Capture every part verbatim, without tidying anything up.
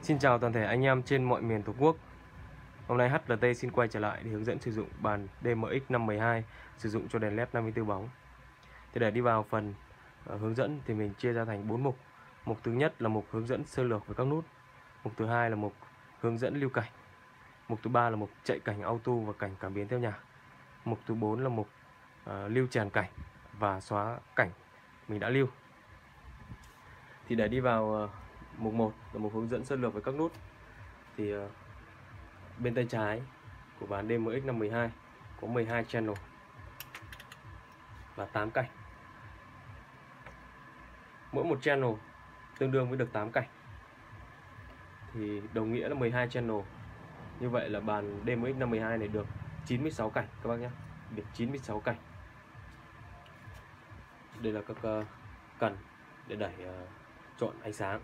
Xin chào toàn thể anh em trên mọi miền Tổ quốc. Hôm nay hát lờ tê xin quay trở lại để hướng dẫn sử dụng bàn đê em ích năm một hai sử dụng cho đèn led năm mươi tư bóng. Thì để đi vào phần uh, hướng dẫn thì mình chia ra thành bốn mục. Mục thứ nhất là mục hướng dẫn sơ lược với các nút. Mục thứ hai là mục hướng dẫn lưu cảnh. Mục thứ ba là mục chạy cảnh auto và cảnh cảm biến theo nhạc. Mục thứ bốn là mục uh, lưu tràn cảnh và xóa cảnh mình đã lưu. Thì để đi vào uh, mục một là mục hướng dẫn sơ lược với các nút. Thì uh, bên tay trái của bàn đê em ích năm một hai có mười hai channel và tám cảnh. Mỗi một channel tương đương với được tám cảnh. Thì đồng nghĩa là mười hai channel. Như vậy là bàn đê em ích năm một hai này được chín mươi sáu cảnh các bác nhé. Được chín mươi sáu cảnh. Đây là các uh, cần để đẩy uh, chọn ánh sáng.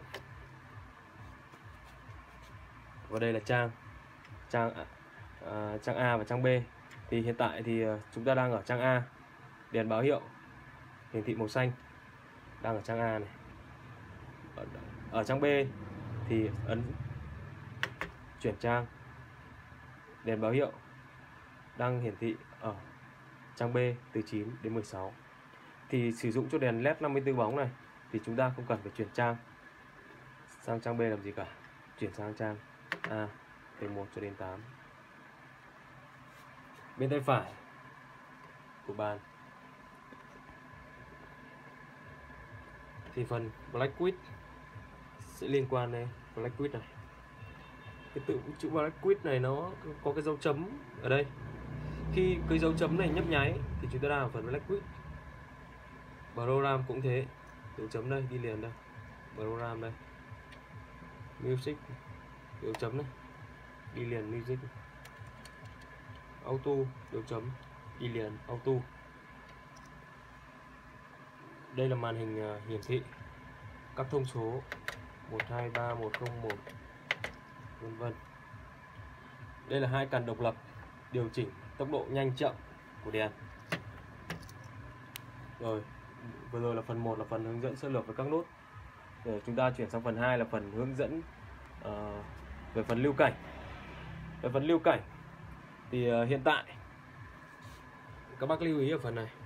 Và đây là trang trang uh, trang A và trang B. Thì hiện tại thì uh, chúng ta đang ở trang A. Đèn báo hiệu hiển thị màu xanh đang ở trang A này. Ở, ở trang B thì ấn chuyển trang, đèn báo hiệu đang hiển thị ở trang B từ chín đến mười sáu. Thì sử dụng cho đèn led năm mươi tư bóng này thì chúng ta không cần phải chuyển trang sang trang B làm gì cả. Chuyển sang trang A từ một cho đến tám. Bên tay phải của bàn thì phần Black Quit sẽ liên quan đến Black Quit này. Cái tự chữ Black Quit này nó có cái dấu chấm ở đây. Khi cái dấu chấm này nhấp nháy thì chúng ta đang ở phần Black Quit. Program cũng thế, dấu chấm đây đi liền đây. Program đây. Music, dấu chấm này đi liền music. Auto, dấu chấm đi liền auto. Đây là màn hình uh, hiển thị các thông số một hai ba một không một vân vân. Đây là hai cần độc lập điều chỉnh tốc độ nhanh chậm của đèn. Rồi, vừa rồi là phần một là phần hướng dẫn sơ lược với các nút. Rồi chúng ta chuyển sang phần hai là phần hướng dẫn uh, về phần lưu cảnh. Về phần lưu cảnh thì uh, hiện tại các bác lưu ý ở phần này.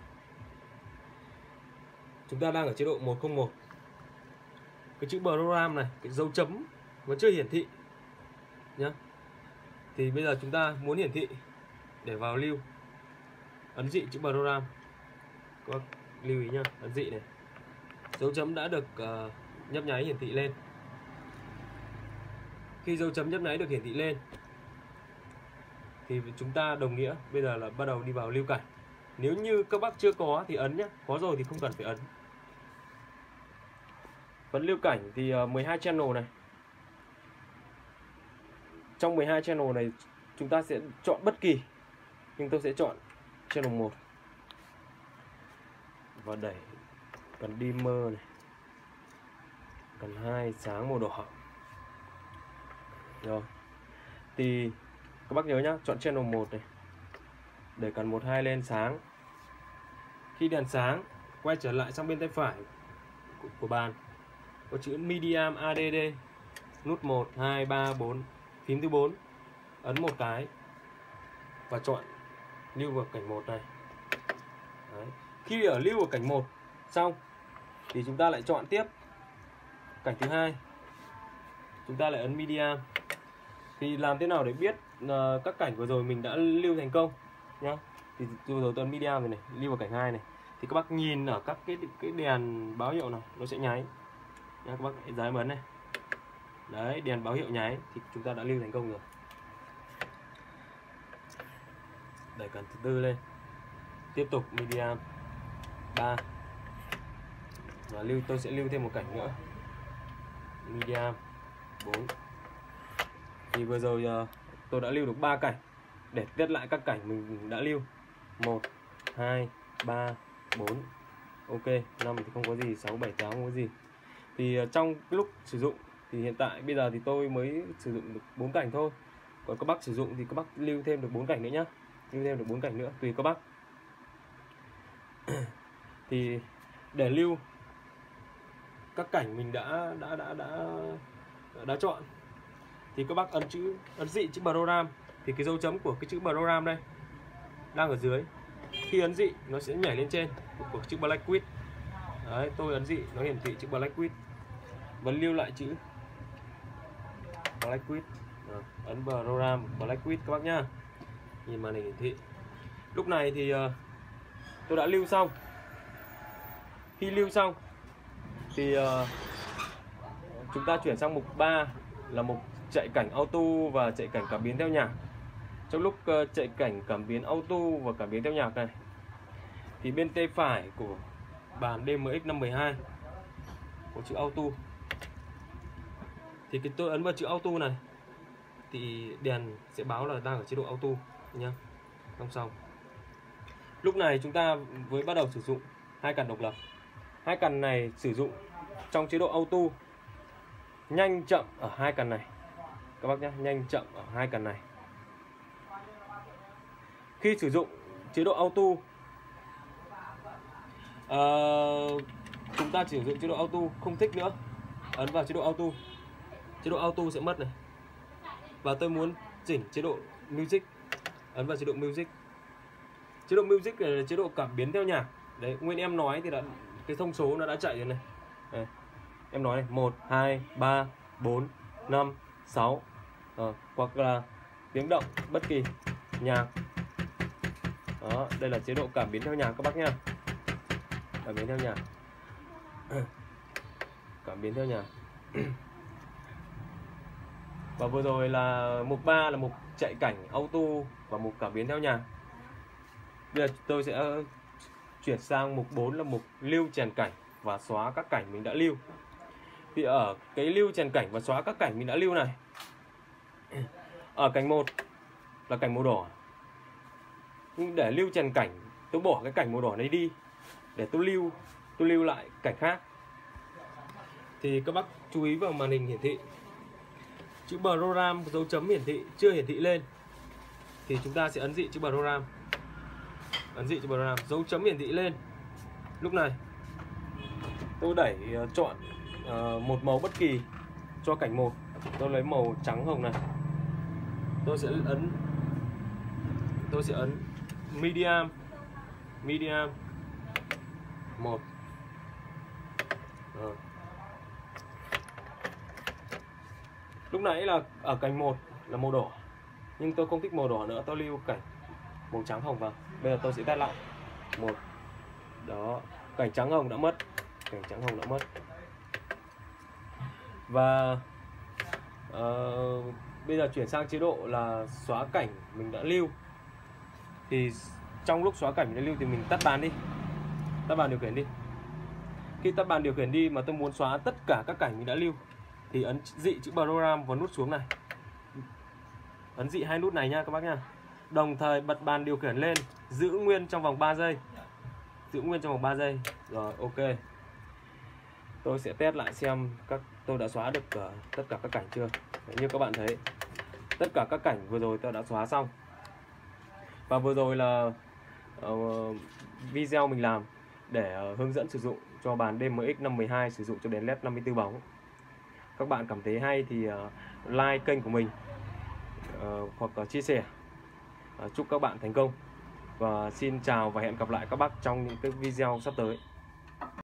Chúng ta đang ở chế độ một không một. Cái chữ program này, cái dấu chấm vẫn chưa hiển thị nhá. Thì bây giờ chúng ta muốn hiển thị để vào lưu, ấn dị chữ program. Các bác lưu ý nhá, ấn dị này. Dấu chấm đã được uh, nhấp nháy hiển thị lên. Khi dấu chấm nhấp nháy được hiển thị lên thì chúng ta đồng nghĩa bây giờ là bắt đầu đi vào lưu cảnh. Nếu như các bác chưa có thì ấn nhé, có rồi thì không cần phải ấn. Phần lưu cảnh thì uh, mười hai channel này. Trong mười hai channel này chúng ta sẽ chọn bất kỳ, nhưng tôi sẽ chọn channel một và đẩy cần dimmer này, cần hai sáng màu đỏ. Rồi thì các bác nhớ nhá, chọn channel một này, để cần một hai lên sáng. Khi đèn sáng, quay trở lại sang bên tay phải của, của bàn có chữ medium a đê đê, nút một hai ba bốn, phím thứ bốn, ấn một cái và chọn lưu vào cảnh một này. Đấy. Khi ở lưu ở cảnh một xong thì chúng ta lại chọn tiếp cảnh thứ hai, chúng ta lại ấn medium. Thì làm thế nào để biết uh, các cảnh vừa rồi mình đã lưu thành công nhá. Thì vừa rồi tôi ấn medium rồi này, lưu vào cảnh hai này. Thì các bác nhìn ở các cái cái đèn báo hiệu này nó sẽ nháy nha, các bác hãy dán ấn này. Đấy, đèn báo hiệu nháy thì chúng ta đã lưu thành công rồi. Đẩy cần thứ tư lên, tiếp tục medium ba và lưu, tôi sẽ lưu thêm một cảnh nữa, medium bốn. Thì vừa rồi uh, tôi đã lưu được ba cảnh. Để tiết lại các cảnh mình đã lưu một hai ba bốn, ok, năm thì không có gì, sáu bảy tám không có gì. Thì uh, trong lúc sử dụng thì hiện tại bây giờ thì tôi mới sử dụng được bốn cảnh thôi. Còn các bác sử dụng thì các bác lưu thêm được bốn cảnh nữa nhá. Lưu thêm được bốn cảnh nữa tùy các bác. Thì để lưu các cảnh mình đã đã đã đã đã, đã chọn thì các bác ấn chữ ấn dị chữ program, thì cái dấu chấm của cái chữ program đây đang ở dưới. Khi ấn dị nó sẽ nhảy lên trên của, của chữ Black Quit. Đấy, tôi ấn dị nó hiển thị chữ Black Quit. Vẫn lưu lại chữ Black Quit. Rồi, ấn program Black Quit các bác nhá. Nhìn màn hình hiển thị. Lúc này thì uh, tôi đã lưu xong. Khi lưu xong thì uh, chúng ta chuyển sang mục ba là mục chạy cảnh auto và chạy cảnh cảm biến theo nhạc. Trong lúc uh, chạy cảnh cảm biến auto và cảm biến theo nhạc này thì bên tay phải của bàn D M X năm một hai có chữ auto. Thì cái tôi ấn vào chữ auto này thì đèn sẽ báo là đang ở chế độ auto nhá. Xong xong. Lúc này chúng ta mới bắt đầu sử dụng hai cằn độc lập. Hai cằn này sử dụng trong chế độ auto. Nhanh chậm ở hai cằn này. Các bác nhé, nhanh chậm ở hai cằn này. Khi sử dụng chế độ auto, uh, chúng ta chỉ sử dụng chế độ auto, không thích nữa, ấn vào chế độ auto. Chế độ auto sẽ mất này. Và tôi muốn chỉnh chế độ music, ấn vào chế độ music. Chế độ music này là chế độ cảm biến theo nhạc. Đấy, nguyên em nói thì đã cái thông số nó đã chạy rồi này. Đây. Em nói này, một, hai, ba, bốn, năm, sáu. Ờ, hoặc là tiếng động bất kỳ, nhạc. Đó, đây là chế độ cảm biến theo nhạc các bác nhá. Cảm biến theo nhạc. Cảm biến theo nhạc. Và vừa rồi là mục ba là mục chạy cảnh auto và mục cảm biến theo nhạc. Bây giờ tôi sẽ chuyển sang mục bốn là mục lưu chèn cảnh và xóa các cảnh mình đã lưu. Thì ở cái lưu chèn cảnh và xóa các cảnh mình đã lưu này, ở cảnh một là cảnh màu đỏ. Nhưng để lưu chèn cảnh, tôi bỏ cái cảnh màu đỏ này đi để tôi lưu tôi lưu lại cảnh khác. Thì các bác chú ý vào màn hình hiển thị chữ program dấu chấm hiển thị chưa hiển thị lên thì chúng ta sẽ ấn dị chữ program. Ấn dị chữ program, dấu chấm hiển thị lên. Lúc này tôi đẩy uh, chọn uh, một màu bất kỳ cho cảnh một. Tôi lấy màu trắng hồng này. Tôi sẽ ấn tôi sẽ ấn medium medium một. Rồi. Lúc nãy là ở cảnh một là màu đỏ, nhưng tôi không thích màu đỏ nữa, tôi lưu cảnh màu trắng hồng vào. Bây giờ tôi sẽ test lại. Một. Đó, cảnh trắng hồng đã mất. Cảnh trắng hồng đã mất. Và uh, bây giờ chuyển sang chế độ là xóa cảnh mình đã lưu. Thì trong lúc xóa cảnh mình đã lưu thì mình tắt bàn đi. Tắt bàn điều khiển đi. Khi tắt bàn điều khiển đi mà tôi muốn xóa tất cả các cảnh mình đã lưu thì ấn dị chữ program và nút xuống này. Ấn dị hai nút này nha các bác nha. Đồng thời bật bàn điều khiển lên, giữ nguyên trong vòng ba giây. Giữ nguyên trong vòng ba giây. Rồi, ok. Tôi sẽ test lại xem các tôi đã xóa được uh, tất cả các cảnh chưa. Đấy, như các bạn thấy, tất cả các cảnh vừa rồi tôi đã xóa xong. Và vừa rồi là uh, video mình làm để uh, hướng dẫn sử dụng cho bàn D M X năm một hai sử dụng cho đèn led năm mươi tư bóng. Các bạn cảm thấy hay thì uh, like kênh của mình uh, hoặc uh, chia sẻ. Uh, chúc các bạn thành công. Và xin chào và hẹn gặp lại các bác trong những cái video sắp tới.